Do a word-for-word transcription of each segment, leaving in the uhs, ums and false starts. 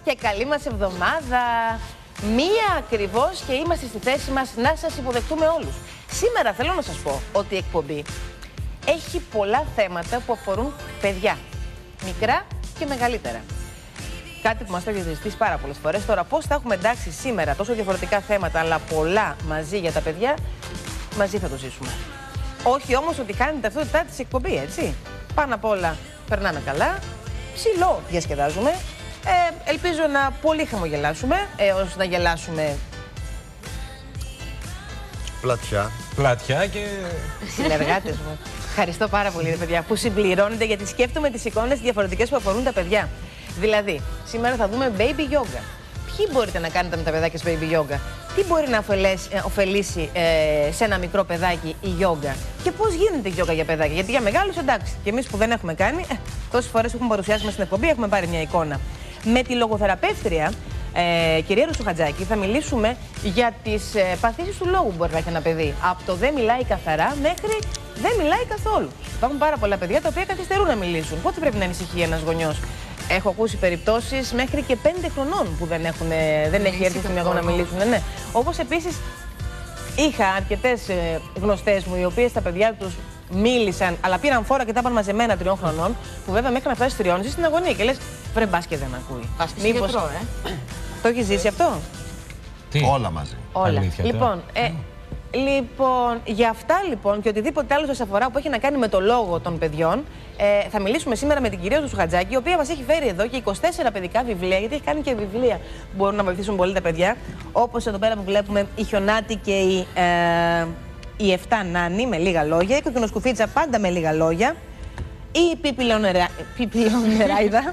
και καλή μας εβδομάδα. Μία ακριβώς και είμαστε στη θέση μας να σας υποδεχτούμε όλους. Σήμερα θέλω να σας πω ότι η εκπομπή έχει πολλά θέματα που αφορούν παιδιά, μικρά και μεγαλύτερα. Κάτι που μας το έχει ζητήσει πάρα πολλές φορές. Τώρα, πώς θα έχουμε εντάξει σήμερα τόσο διαφορετικά θέματα, αλλά πολλά μαζί για τα παιδιά, μαζί θα το ζήσουμε. Όχι όμως ότι χάνει την ταυτότητά της εκπομπή, έτσι. Πάνω απ' όλα περνάμε καλά, ψηλό διασκεδάζουμε. Ε, ελπίζω να πολύ χαμογελάσουμε, έως να γελάσουμε. Πλατιά. Πλατιά και... Συνεργάτες μου. Ευχαριστώ πάρα πολύ, ρε παιδιά, που συμπληρώνετε, γιατί σκέφτομαι τις εικόνες διαφορετικές που αφορούν τα παιδιά. Δηλαδή, σήμερα θα δούμε baby yoga. Ποιοι μπορείτε να κάνετε με τα παιδάκια baby yoga, τι μπορεί να ωφελέσει, ε, ωφελήσει ε, σε ένα μικρό παιδάκι η yoga και πώς γίνεται η yoga για παιδάκια. Γιατί για μεγάλους εντάξει, και εμείς που δεν έχουμε κάνει, ε, τόσες φορές έχουμε παρουσιάσει στην εκπομπή, έχουμε πάρει μια εικόνα. Με τη λογοθεραπεύτρια, ε, κυρία Ρουσουχατζάκη, θα μιλήσουμε για τις ε, παθήσεις του λόγου που μπορεί να έχει ένα παιδί. Από το δεν μιλάει καθαρά μέχρι δεν μιλάει καθόλου. Υπάρχουν πάρα πολλά παιδιά τα οποία καθυστερούν να μιλήσουν. Πότε πρέπει να ανησυχεί ένας γονιός? Έχω ακούσει περιπτώσεις μέχρι και πέντε χρονών που δεν, έχουν, δεν έχει έρθει στη στιγμή να μιλήσουν. Ναι. Όπως επίσης είχα αρκετές ε, γνωστές μου, οι οποίες τα παιδιά τους μίλησαν, αλλά πήραν φόρα και τα είπαν μαζεμένα τριών χρονών, που βέβαια μέχρι να φτάσει τριών ζει στην αγωνία και λες, βρε μπας και δεν ακούει. Πας και Μήπως... γιατρό, ε. Το έχεις ζήσει αυτό? Τι? Όλα μαζί. Όλα. Αλήθεια, λοιπόν, ε, Λοιπόν, για αυτά λοιπόν και οτιδήποτε άλλο σας αφορά που έχει να κάνει με το λόγο των παιδιών, ε, θα μιλήσουμε σήμερα με την κυρία Ρουσουχατζάκη, η οποία μας έχει φέρει εδώ και είκοσι τέσσερα παιδικά βιβλία, γιατί έχει κάνει και βιβλία που μπορούν να βοηθήσουν πολύ τα παιδιά. Όπως εδώ πέρα που βλέπουμε η Χιονάτη και η, ε, η Εφτά Νάνη με λίγα λόγια, η Κοκκινοσκουφίτσα πάντα με λίγα λόγια. Η Πιπιλονεράιδα,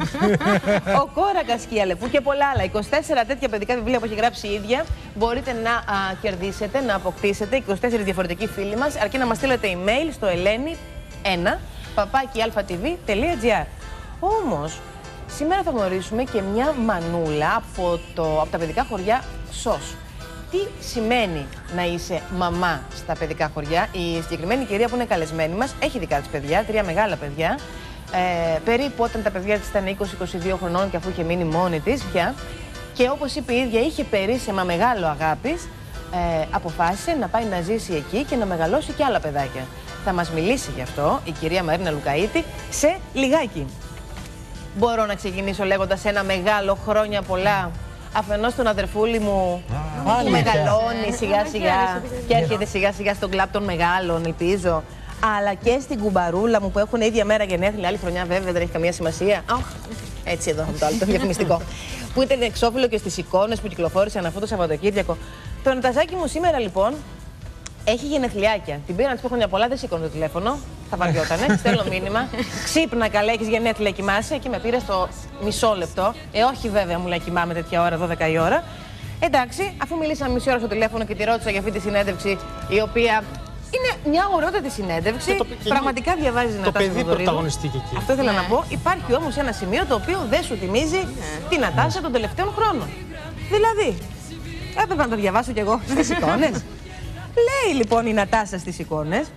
ο Κόρακας και η Αλεφού και πολλά άλλα. είκοσι τέσσερα τέτοια παιδικά βιβλία που έχει γράψει η ίδια. Μπορείτε να α, κερδίσετε, να αποκτήσετε είκοσι τέσσερις διαφορετικοί φίλοι μας, αρκεί να μας στείλετε email στο ελένη ένα παπάκι αλφα-tv τελεία gr. Όμως, σήμερα θα γνωρίσουμε και μια μανούλα από, το, από τα παιδικά χωριά ΣΟΣ. Τι σημαίνει να είσαι μαμά στα παιδικά χωριά? Η συγκεκριμένη κυρία που είναι καλεσμένη μας έχει δικά της παιδιά, τρία μεγάλα παιδιά. Ε, περίπου όταν τα παιδιά της ήταν είκοσι με είκοσι δύο χρονών και αφού είχε μείνει μόνη της πια. Και όπως είπε η ίδια, είχε περίσσεμα μεγάλο αγάπης, ε, αποφάσισε να πάει να ζήσει εκεί και να μεγαλώσει και άλλα παιδάκια. Θα μας μιλήσει γι' αυτό η κυρία Μαρίνα Λουκαΐτη σε λιγάκι. Μπορώ να ξεκινήσω λέγοντας ένα μεγάλο χρόνια πολλά αφενός τον αδερφούλη μου ah, που μεγαλώνει σιγά σιγά και έρχεται σιγά σιγά στον κλαμπ των μεγάλων, ελπίζω. Αλλά και στην κουμπαρούλα μου που έχουν ίδια μέρα γενέθλια, άλλη χρονιά βέβαια δεν έχει καμία σημασία. Oh, έτσι εδώ το άλλο, το διαφημιστικό. Που ήταν εξώφυλλο και στις εικόνες που κυκλοφόρησαν αυτό το Σαββατοκύριακο. Το Νατασάκι μου σήμερα λοιπόν έχει γενεθλιάκια. Την πήρα να της πω χρόνια πολλά, δεν σήκωνε το τηλέφωνο. Θα βαριότανε, της στέλνω μήνυμα. Ξύπνα καλά, έχεις γενέθλια, κοιμάσαι. Και με πήρε στο μισό λεπτό. Ε, όχι βέβαια, μου λέει κοιμάμαι τέτοια ώρα, δώδεκα η ώρα. Εντάξει, αφού μιλήσαμε μισή ώρα στο τηλέφωνο και τη ρώτησα για αυτή τη συνέντευξη, η οποία είναι μια ωραιότατη συνέντευξη. Το, πραγματικά διαβάζει να το παιδί πρωταγωνιστεί και εκεί. Αυτό ήθελα ναι. να πω. Υπάρχει όμως ένα σημείο το οποίο δεν σου θυμίζει ναι. την Νατάσα των τελευταίων χρόνων. Δηλαδή, έπρεπε να το διαβάσω κι εγώ στις εικόνες. Λέει λοιπόν η Νατάσα στις εικόνες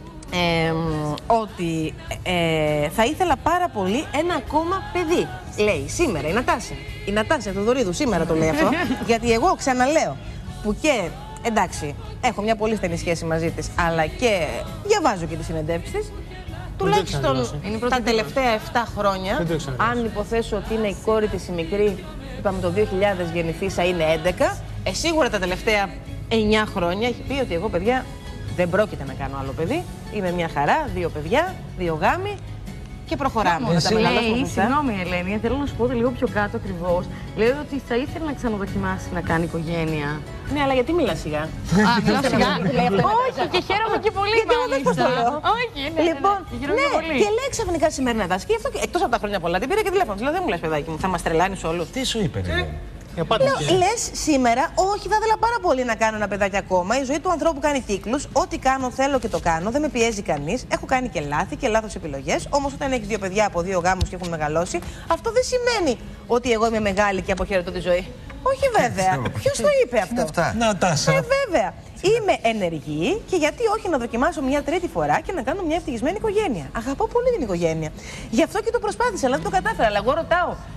ε, ότι ε, θα ήθελα πάρα πολύ ένα ακόμα παιδί. Λέει σήμερα η Νατάσα. Η Νατάσα Θεοδωρίδου σήμερα το λέει αυτό. Γιατί εγώ ξαναλέω που και εντάξει έχω μια πολύ στενή σχέση μαζί της, αλλά και διαβάζω και τις συνεντεύξεις της. Τουλάχιστον τα τελευταία επτά χρόνια, αν υποθέσω ότι είναι η κόρη της η μικρή, είπαμε το δύο χιλιάδες γεννηθήσα, είναι έντεκα, ε, σίγουρα τα τελευταία εννιά χρόνια έχει πει ότι εγώ, παιδιά, δεν πρόκειται να κάνω άλλο παιδί. Είμαι μια χαρά, δύο παιδιά, δύο γάμοι και προχωράμε. Εσύ λέει, συγγνώμη Ελένη, θέλω να σου πω λίγο πιο κάτω ακριβώς. Λέει ότι θα ήθελε να ξαναδοκιμάσει να κάνει οικογένεια. Ναι, αλλά γιατί μιλάς σιγά? Α, μιλάω σιγά. Όχι, και χαίρομαι και πολύ μάλιστα. Όχι, ναι, λοιπόν, ναι, και λέει ξαφνικά σήμερα να δάσκει. Εκτός από τα χρόνια πολλά, την πήρε και τηλέφωνο. Λέω, δεν μου λες παιδάκι μου, θα μας τρελάνεις όλους. Τι σου είπε, ναι. Λέω, λες σήμερα, όχι, θα ήθελα πάρα πολύ να κάνω ένα παιδάκι ακόμα. Η ζωή του ανθρώπου κάνει κύκλους. Ό,τι κάνω, θέλω και το κάνω. Δεν με πιέζει κανείς. Έχω κάνει και λάθη και λάθος επιλογές. Όμως, όταν έχεις δύο παιδιά από δύο γάμους και έχουν μεγαλώσει, αυτό δεν σημαίνει ότι εγώ είμαι μεγάλη και αποχαιρετώ τη ζωή. Όχι, βέβαια. Ποιος το είπε αυτό? Νατάσα. Ε, βέβαια. Είμαι ενεργή και γιατί όχι να δοκιμάσω μια τρίτη φορά και να κάνω μια ευτυχισμένη οικογένεια. Αγαπώ πολύ την οικογένεια. Γι' αυτό και το προσπάθησα, αλλά δεν το κατάφερα. Αλλά εγώ ρωτάω.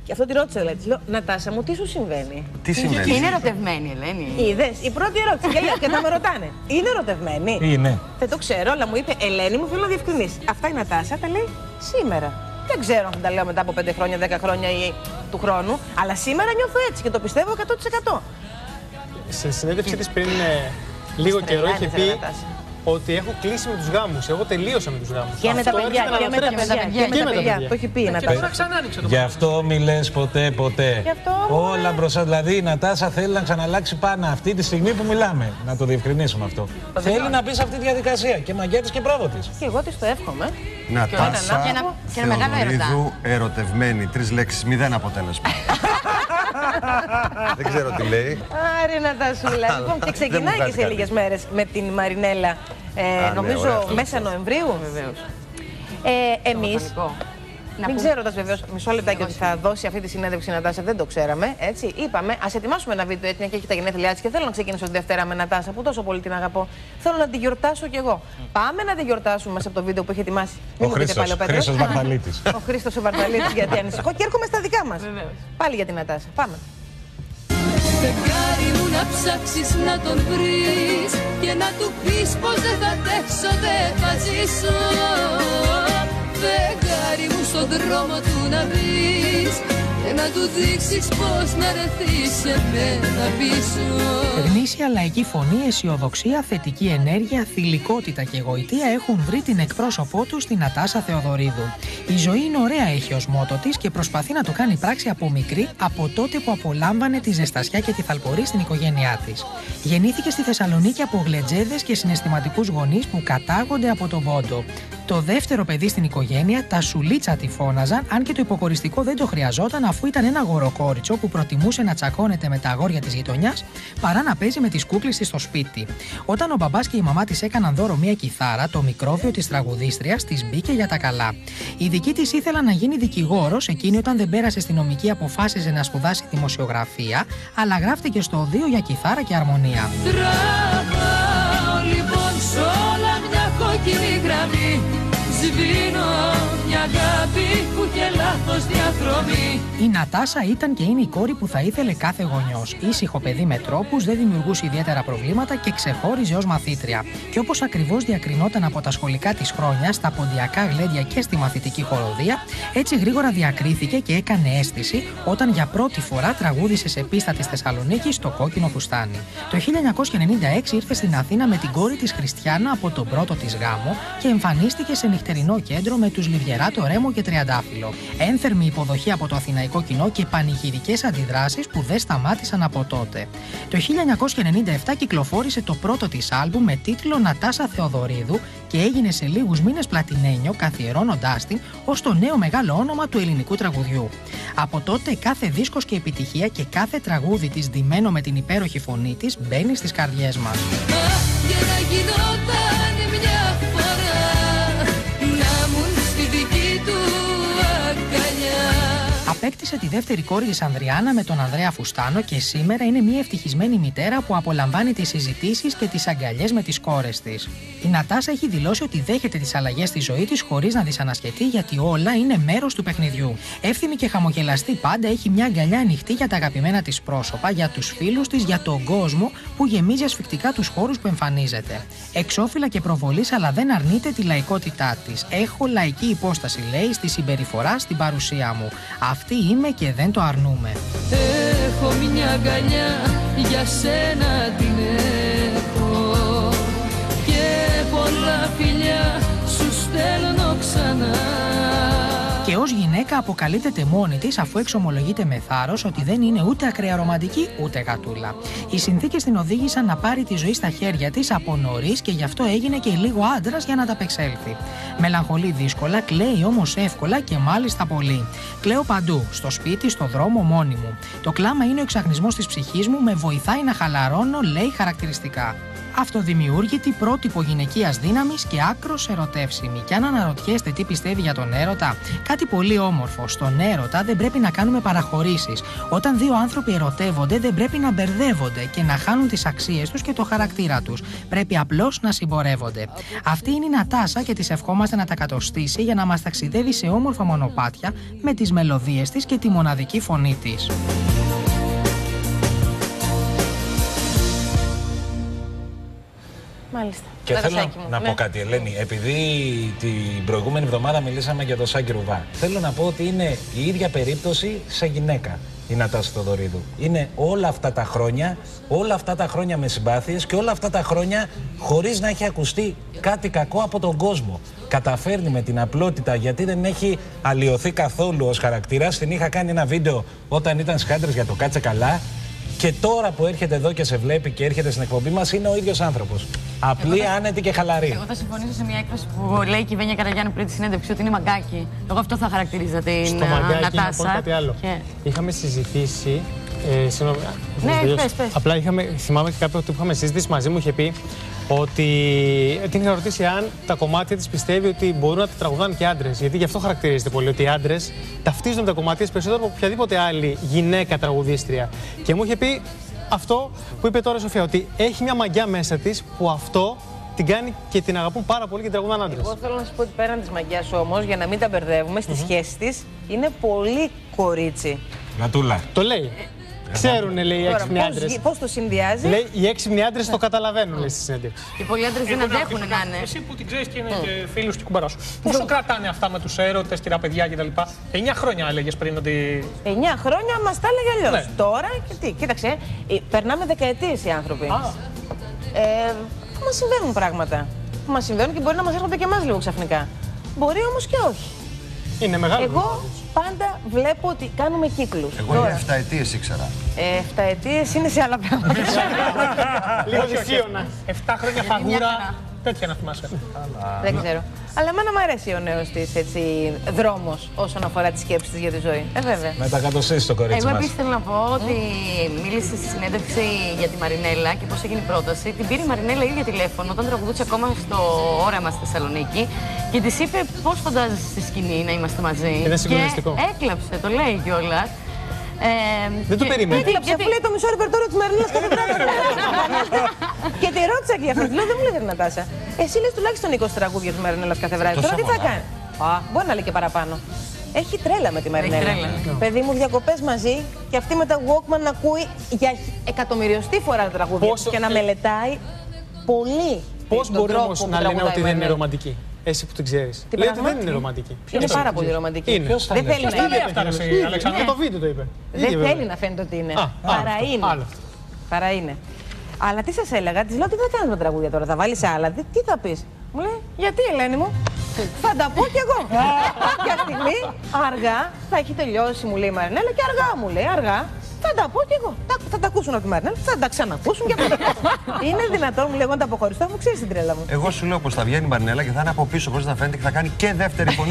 Και αυτό τη ρώτησα, δηλαδή. Τη λέω, Νατάσα μου, τι σου συμβαίνει? Τι συμβαίνει? Είναι ερωτευμένη, Ελένη. Είδες, η πρώτη ερώτηση. Και λέω, και θα με ρωτάνε. Είναι ερωτευμένη? Είναι. Δεν το ξέρω, αλλά μου είπε, Ελένη μου, θέλω να διευκρινίσει. Αυτά η Νατάσα τα λέει σήμερα. Δεν ξέρω αν τα λέω μετά από πέντε χρόνια, δέκα χρόνια ή του χρόνου, αλλά σήμερα νιώθω έτσι και το πιστεύω εκατό τοις εκατό. Σε συνέντευξή της πριν ε, λίγο καιρό είχε πει ότι έχω κλείσει με τους γάμους. Εγώ τελείωσα με τους γάμους. Και με τα Αυτό παιδιά, έρχεται και να με τα αναφέρεται. παιδιά, και με τα παιδιά. Το έχει πει η Νατάσα. Γι' αυτό μη λες ποτέ, ποτέ. Γι' αυτό, Όλα μωρέ. μπροστά. Δηλαδή η Νατάσα θέλει να ξαναλλάξει πάνω αυτή τη στιγμή που μιλάμε. Να το διευκρινίσουμε αυτό. Θέλει να μπει σε αυτή τη διαδικασία. Και μαγιά της και μπράβο της. Και εγώ της το εύχομαι. Νατάσα Και ένα- και ένα μεγάλο Θεοδωρίδου, ερωτευμένη. Τρεις λέξεις, μηδέν αποτέλεσμα. Δεν ξέρω τι λέει. Άρη Νατασούλα. Λοιπόν, και Δεν ξεκινάει μου και βγάζει σε κάτι. λίγες μέρες με την Μαρινέλα. Ε, ναι, νομίζω ωραία, αυτό. μέσα Νοεμβρίου. Βεβαίως. Ε, εμείς. Βοτανικό. Να Δεν πούμε- ξέρω βεβαίω μισό λεπτάκι ότι θα δώσει αυτή τη συνέντευξη η Νατάσα, δεν το ξέραμε. Έτσι. Είπαμε, α ετοιμάσουμε ένα βίντεο έτσι, μια και έχει τα γενέθλιά τη και θέλω να ξεκινήσω τη Δευτέρα με Νατάσα που τόσο πολύ την αγαπώ. Θέλω να τη γιορτάσω κι εγώ. Πάμε να τη γιορτάσουμε μέσα από το βίντεο που έχει ετοιμάσει. Ο Χρήστος, Χρήστος Βαρδαλίτης. Ο Χρήστος ο Βαρδαλίτης, γιατί ανησυχώ και έρχομαι στα δικά μας. Βεβαίως. Πάλι για την Νατάσα. Πάμε. Φεγγάρι μου να ψάξεις να τον βρεις και να του πεις πως δεν θα αντέξω, δεν θα ζήσω. Φεγγάρι μου στον δρόμο του να βρεις και να του δείξεις πως να ρεθείς σε μένα πίσω. Γνήσια λαϊκή φωνή, αισιοδοξία, θετική ενέργεια, θηλυκότητα και γοητεία έχουν βρει την εκπρόσωπό του στην Νατάσα Θεοδωρίδου. Η ζωή είναι ωραία, έχει ως μότο της και προσπαθεί να το κάνει πράξη από μικρή, από τότε που απολάμβανε τη ζεστασιά και τη θαλπορή στην οικογένειά της. Γεννήθηκε στη Θεσσαλονίκη από γλετζέδες και συναισθηματικούς γονείς που κατάγονται από τον Πόντο. Το δεύτερο παιδί στην οικογένεια, τα Σουλίτσα τη φώναζαν, αν και το υποκοριστικό δεν το χρειαζόταν αφού ήταν ένα γοροκόριτσο που προτιμούσε να τσακώνεται με τα αγόρια της γειτονιάς παρά να παίζει με τις κούκλες της στο σπίτι. Όταν ο μπαμπάς και η μαμά της έκαναν δώρο μία κιθάρα, το μικρόβιο της τραγουδίστριας της μπήκε για τα καλά. Η δική της ήθελα να γίνει δικηγόρος, εκείνη όταν δεν πέρασε στη νομική αποφάσισε να σπουδάσει δημοσιογραφία, αλλά γράφτηκε στο οδείο για κιθάρα και αρμονία. Τραβάω λοιπόν σ' όλα μια κόκκινη γραμμή. Σβήνω μια αγάπη που είχε λάθος διαδρομή. Η Νατάσα ήταν και είναι η κόρη που θα ήθελε κάθε γονιός. Ήσυχο παιδί με τρόπους, δεν δημιουργούσε ιδιαίτερα προβλήματα και ξεχώριζε ως μαθήτρια. Και όπως ακριβώς διακρινόταν από τα σχολικά της χρόνια, στα ποντιακά γλέντια και στη μαθητική χοροδία, έτσι γρήγορα διακρίθηκε και έκανε αίσθηση όταν για πρώτη φορά τραγούδισε σε πίστα της Θεσσαλονίκης στο κόκκινο φουστάνι. Το χίλια εννιακόσια ενενήντα έξι ήρθε στην Αθήνα με την κόρη της Χριστιάνα από τον πρώτο της γάμο και εμφανίστηκε σε νυχτερινό κέντρο με τους Λιβιεράτο, Ρέμο και Τριαντάφυλλο. Ένθερμη υποδοχή από το αθηναϊκό κοινό και πανηγυρικές αντιδράσεις που δεν σταμάτησαν από τότε. Το χίλια εννιακόσια ενενήντα επτά κυκλοφόρησε το πρώτο της άλμπουμ με τίτλο Νατάσα Θεοδωρίδου και έγινε σε λίγους μήνες πλατινένιο, καθιερώνοντάς την ως το νέο μεγάλο όνομα του ελληνικού τραγουδιού. Από τότε κάθε δίσκος και επιτυχία και κάθε τραγούδι της ντυμένο με την υπέροχη φωνή της μπαίνει στις καρδιές μας. Για να γινόταν μια φορά να μουν στη δική του αγκαλιά. Απέκτησε τη δεύτερη κόρη της Ανδριάνα με τον Ανδρέα Φουστάνο και σήμερα είναι μια ευτυχισμένη μητέρα που απολαμβάνει τις συζητήσεις και τις αγκαλιές με τις κόρες της. Η Νατάσα έχει δηλώσει ότι δέχεται τις αλλαγές στη ζωή της χωρίς να δυσανασχετεί γιατί όλα είναι μέρος του παιχνιδιού. Εύθυμη και χαμογελαστή πάντα, έχει μια αγκαλιά ανοιχτή για τα αγαπημένα της πρόσωπα, για τους φίλους της, για τον κόσμο που γεμίζει ασφυκτικά τους χώρους που εμφανίζεται. Εξώφυλλα και προβολής, αλλά δεν αρνείται τη λαϊκότητά της. Έχω λαϊκή υπόσταση, λέει, στη συμπεριφορά, στην παρουσία μου. Αυτή είμαι και δεν το αρνούμε. Έχω μια αγκαλιά, για σένα την έχω και πολλά φιλιά σου στέλνω ξανά. Και ως γυναίκα αποκαλύπτεται μόνη της αφού εξομολογείται με θάρρος ότι δεν είναι ούτε ακραία ρομαντική ούτε γατούλα. Οι συνθήκες την οδήγησαν να πάρει τη ζωή στα χέρια της από νωρίς και γι' αυτό έγινε και λίγο άντρας για να ταπεξέλθει. Μελαγχολεί δύσκολα, κλαίει όμως εύκολα και μάλιστα πολύ. Κλαίω παντού, στο σπίτι, στο δρόμο, μόνη μου. Το κλάμα είναι ο εξαγνισμός της ψυχής μου, με βοηθάει να χαλαρώνω, λέει χαρακτηριστικά. Αυτοδημιούργητη, πρότυπο γυναικείας δύναμης και άκρος ερωτεύσιμη. Και αν αναρωτιέστε τι πιστεύει για τον έρωτα, κάτι πολύ όμορφο. Στον έρωτα δεν πρέπει να κάνουμε παραχωρήσεις. Όταν δύο άνθρωποι ερωτεύονται, δεν πρέπει να μπερδεύονται και να χάνουν τις αξίες τους και το χαρακτήρα τους. Πρέπει απλώς να συμπορεύονται. Αυτή είναι η Νατάσα και της ευχόμαστε να τα κατοστήσει για να μας ταξιδεύει σε όμορφα μονοπάτια με τις μελωδίες της και τη μοναδική φωνή της. Μάλιστα. Και θέλω μου. να ναι. πω κάτι, Ελένη. Επειδή την προηγούμενη εβδομάδα μιλήσαμε για τον Σάκη Ρουβά, θέλω να πω ότι είναι η ίδια περίπτωση σε γυναίκα η Νατάσα Θοδωρίδου. Είναι όλα αυτά τα χρόνια, όλα αυτά τα χρόνια με συμπάθειες και όλα αυτά τα χρόνια χωρίς να έχει ακουστεί κάτι κακό από τον κόσμο. Καταφέρνει με την απλότητα, γιατί δεν έχει αλλοιωθεί καθόλου ως χαρακτήρας. Την είχα κάνει ένα βίντεο όταν ήταν σκάντρες για το Κάτσε Καλά. Και τώρα που έρχεται εδώ και σε βλέπει και έρχεται στην εκπομπή μας, είναι ο ίδιος άνθρωπος. Απλή, θα... άνετη και χαλαρή. Εγώ θα συμφωνήσω σε μια έκφραση που λέει η Κυβένια Καραγιάννη πριν τη συνέντευξη ότι είναι μαγκάκι. Εγώ αυτό θα χαρακτηρίζα την Στο μαγκάκι, Νατάσα. να πω κάτι άλλο. Και... Είχαμε συζητήσει. Ε, συγνώμη, ναι, πες, πες. Απλά είχαμε, θυμάμαι και κάποιο που είχαμε συζητήσει μαζί μου, είχε πει ότι την είχα ρωτήσει αν τα κομμάτια της πιστεύει ότι μπορούν να τα τραγουδάνε και άντρες. Γιατί γι' αυτό χαρακτηρίζεται πολύ, ότι οι άντρες ταυτίζουν τα κομμάτια περισσότερο από οποιαδήποτε άλλη γυναίκα τραγουδίστρια. Και μου είχε πει αυτό που είπε τώρα η Σοφία, ότι έχει μια μαγιά μέσα της που αυτό την κάνει και την αγαπούν πάρα πολύ και την τραγουδάνε άντρες. Εγώ θέλω να σου πω ότι πέραν της μαγιάς όμως, για να μην τα μπερδεύουμε, στη mm-hmm. σχέση της είναι πολύ κορίτσι. Νατούλα. Το λέει. Ξέρουνε, λέει, οι έξυπνοι άντρες. Πώς το συνδυάζει. Λέει, οι έξυπνοι άντρες το καταλαβαίνουν, λέει, στη συνέντευξη. Οι πολλοί άντρες δεν αντέχουν να είναι. Εσύ που την ξέρεις και είναι και φίλος και κουμπαρός σου. Πόσο κρατάνε αυτά με τους έρωτες, τυρά παιδιά κτλ. Εννιά χρόνια έλεγες πριν ότι. Εννιά χρόνια μας τα έλεγε αλλιώς. Τώρα και τι, κοίταξε, περνάμε δεκαετίες οι άνθρωποι. Ε, μας συμβαίνουν πράγματα. Μας συμβαίνουν και μπορεί να μας έρχονται και εμάς λίγο ξαφνικά. Μπορεί όμως και όχι. Είναι μεγάλο. Εγώ πάντα βλέπω ότι κάνουμε κύκλους. Εγώ είναι εφτά ετίες ήξερα. Ε, εφτά ετίες είναι σε άλλα πράγματα. Λίγο δυσίωνα. εφτά χρόνια φαγούρα. Τέτοια να θυμάσαι. Δεν ξέρω. Αλλά εμένα μου αρέσει ο νέος της δρόμος όσον αφορά τις σκέψεις της για τη ζωή. Ε, βέβαια. Με τα κατοσύσεις το κορίτσι Εγώ μας. επίσης θέλω να πω ότι μίλησε στη συνέντευξη για τη Μαρινέλα και πώς έγινε η πρόταση. Την πήρε η Μαρινέλα ίδια τηλέφωνο όταν τραγουδούσε ακόμα στο Όραμα στη Θεσσαλονίκη και της είπε πώς φαντάζεσαι στη σκηνή να είμαστε μαζί. Είναι συγκλονιστικό. Και έκλαψε, το λέει κιόλας. Ε, δεν το περίμενε. Έκλαψε, αφού λέει το μισό ρεπερτόριο της Μαρινέλας κάθε βράδυ. Και τη ρώτησα και γι' αυτό. Λέω, δεν μου λέει την Νατάσα. Εσύ λες τουλάχιστον είκοσι τραγούδια της Μαρινέλας κάθε βράδυ. Τώρα τι θα κάνει. Α, μπορεί να λέει και παραπάνω. Έχει τρέλα με τη Μαρινέλα. Παιδί μου, διακοπές μαζί και αυτή με τα Walkman να ακούει για εκατομμυριωστή φορά τα τραγούδια Πόσο... και να μελετάει πολύ. Πώς μπορεί όμως να λένε ότι δεν είναι ρομαντική. Εσύ που την ξέρεις. Λέει ότι δεν είναι ρομαντική. Είναι πάρα πολύ ρομαντική. Είναι. Ποιος δεν θέλει να είναι. Αυτά Αλέξανδρο, το βίντεο το είπε. Δεν θέλει να φαίνεται ότι είναι. Παρά είναι. Παρά είναι. Αλλά τι σας έλεγα, της λέω τι θα κάνεις με τραγούδια τώρα, θα βάλεις άλλα, τι, τι θα πεις. Μου λέει, γιατί Ελένη μου, θα τα πω κι εγώ. Κάποια στιγμή, αργά, θα έχει τελειώσει, μου λέει η Μαρινέλα και αργά μου λέει, αργά. Θα τα πω κι εγώ. Θα τα ακούσουν από τη Μαρινέλα, θα τα ξανακούσουν και αυτά. Είναι δυνατόν, μου λέει, να τα αποχωριστώ, αφού ξέρεις την τρέλα μου. Εγώ σου λέω πως θα βγαίνει η Μαρινέλα και θα είναι από πίσω, χωρίς να φαίνεται και θα κάνει και δεύτερη φωνή.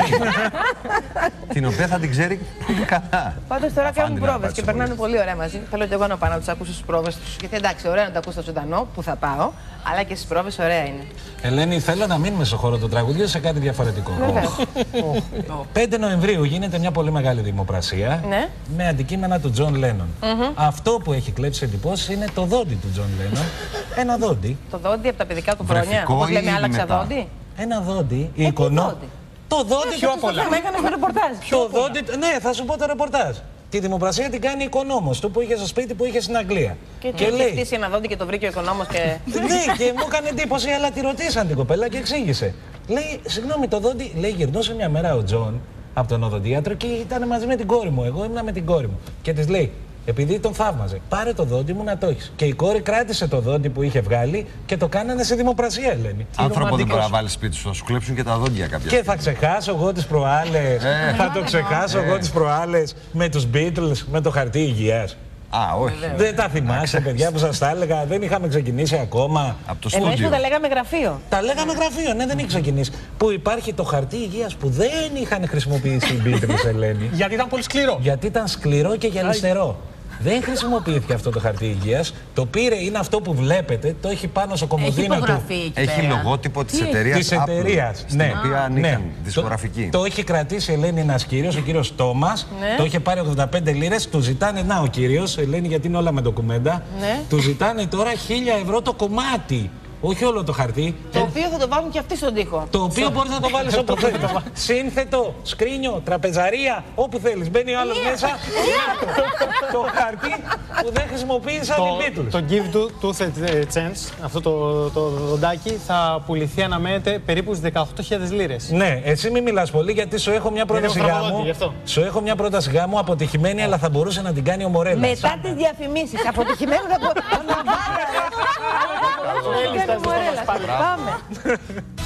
Την οποία θα την ξέρει πολύ καλά. Πάντως τώρα κάνουν πρόβες και περνάνε πολύ ωραία μαζί. Θέλω και εγώ να πάω να τους ακούσω στις πρόβες τους. Γιατί εντάξει, ωραία να τα ακούσω στο ζωντανό που θα πάω, αλλά και στις πρόβες ωραία είναι. Ελένη, θέλω να μείνουμε στο χώρο του τραγουδιού σε κάτι διαφορετικό. πέντε Νοεμβρίου γίνεται μια πολύ μεγάλη δημοπρασία ναι. με αντικείμενα του Τζον Λένον. Mm-hmm. Αυτό που έχει κλέψει εντυπώσεις είναι το δόντι του Τζον Λένον. Ένα δόντι. Το δόντι από τα παιδικά του χρόνια. Όπως λέμε, άλλαξα δόντι. Ένα δόντι. Ε, εικονό... Το δόντι πιο πολλά. Το ρεπορτάζ. Το δόντι. Ναι, θα σου πω το ρεπορτάζ. Τη δημοπρασία την κάνει η οικονόμος του που είχε στο σπίτι που είχε στην Αγγλία. Και, και λέει. Είχε στήσει ένα δόντι και το βρήκε ο οικονόμος και. Ναι, και μου έκανε εντύπωση, αλλά τη ρωτήσαν την κοπέλα και εξήγησε. Λέει, συγγνώμη, το δόντι. Λέει, γυρνούσε μια μέρα ο Τζον από τον οδοντίατρο και ήταν μαζί με την κόρη μου. Εγώ ήμουν με την κόρη μου. Και τη λέει, επειδή τον θαύμαζε, πάρε το δόντι μου να το έχεις. Και η κόρη κράτησε το δόντι που είχε βγάλει και το κάνανε σε δημοπρασία, Ελένη. Άνθρωπο δεν μπορεί να βάλει σπίτι σου, θα σου κλέψουν και τα δόντια κάποια. Και θα ξεχάσω εγώ τις προάλλες. Ε. Θα το ξεχάσω ε. εγώ τις προάλλες με τους Beatles, με το χαρτί υγείας. Α, όχι. Δεν τα θυμάσαι, παιδιά, που σας τα έλεγα, δεν είχαμε ξεκινήσει ακόμα. Από το στούντιο. Εμείς που τα λέγαμε γραφείο. Τα λέγαμε γραφείο, ναι, δεν είχε ξεκινήσει. Που υπάρχει το χαρτί υγείας που δεν είχαν χρησιμοποιήσει οι Beatles, Ελένη. Γιατί ήταν πολύ σκληρό. Γιατί ήταν σκληρό και γυαλιστερό. Δεν χρησιμοποιήθηκε αυτό το χαρτί υγείας. Το πήρε, είναι αυτό που βλέπετε, το έχει πάνω στο κομμωδίνο του. Έχει λογότυπο της εταιρείας Της εταιρείας, στην ναι. οποία ανήκαν Ναι. δισκογραφική. Το, το έχει κρατήσει, Ελένη, ένας κύριος, ο κύριος Τόμας. Ναι. Το είχε πάρει ογδόντα πέντε λίρες. Του ζητάνε, να ο κύριος, Ελένη, γιατί είναι όλα με ντοκουμέντα. Ναι. Του ζητάνε τώρα χίλια ευρώ το κομμάτι. Όχι όλο το χαρτί. Το οποίο θα το βάλουν και αυτοί στον τοίχο. Το οποίο μπορείς να το βάλεις όπου θέλεις. Σύνθετο, σκρίνιο, τραπεζαρία, όπου θέλεις. Μπαίνει ο άλλος μέσα. Το χαρτί που δεν χρησιμοποίησαν οι Beatles. Το Give Tooth Chance, αυτό το, το δοντάκι, θα πουληθεί, αναμένεται, περίπου στις δεκαοκτώ χιλιάδες λίρες. Ναι, εσύ μην μιλάς πολύ γιατί σου έχω μια πρόταση γάμου. Σου έχω μια πρόταση γάμου αποτυχημένη, αλλά θα μπορούσε να την κάνει ο Μορέλας. Μετά τις διαφημίσεις, αποτυχημένο θα πω. Πάμε.